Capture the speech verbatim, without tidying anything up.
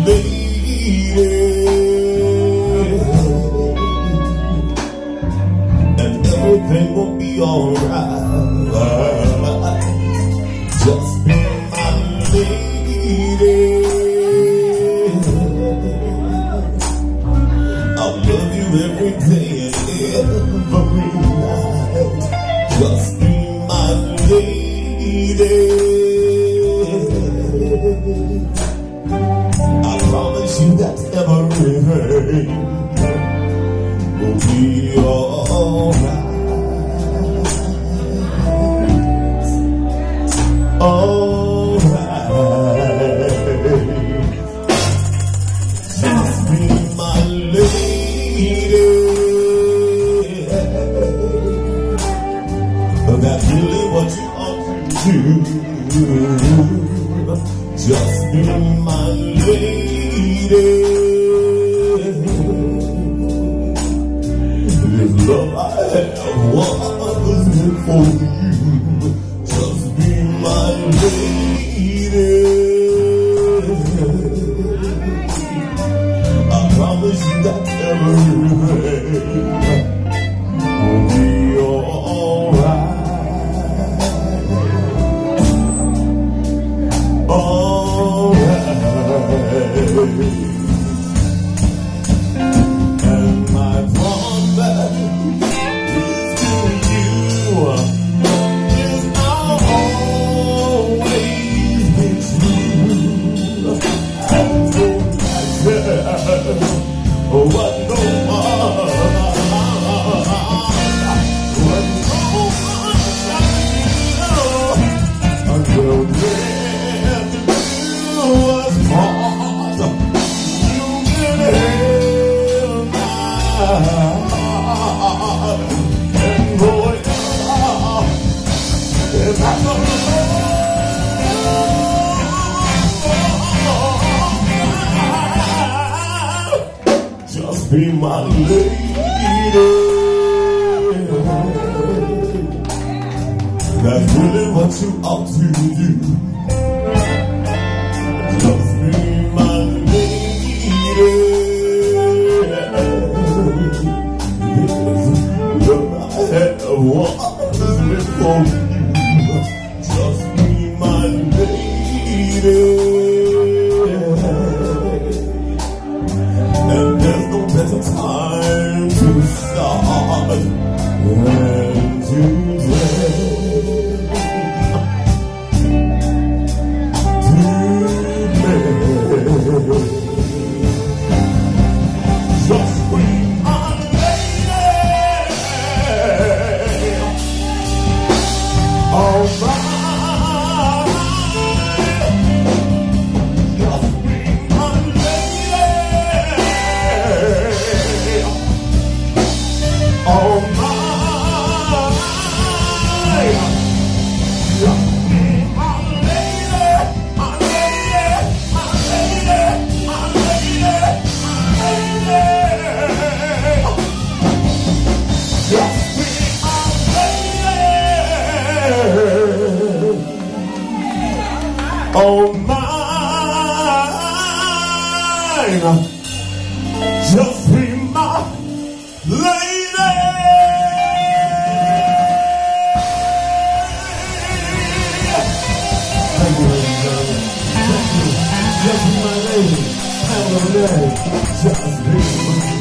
lady, and everything will be alright. Just be my lady. I'll love you every day and every night. Just be my lady. I promise you that everything will be alright. Alright. Just be my lady. That's really what you ought to do. Just be my lady. This love I have was meant for you. Just be my lady. I promise you that everything will be alright. And my promise to you is always be true. And no matter what no one, what no one shall do, until then was part. You can have my heart, and boy, if I don't just be my lady. That's really what you ought to do. Just be my lady. Look, I had a was before you. Just be my lady. And there's no better time to start than today. Just be my lady. All right. Just be my lady. All right. Just be my lady. My lady. My lady. My lady. Just be my lady. Oh mine. Just be my lady. Thank you, ladies and gentlemen. Thank you. Just be my lady. Have a lady. Just be my lady.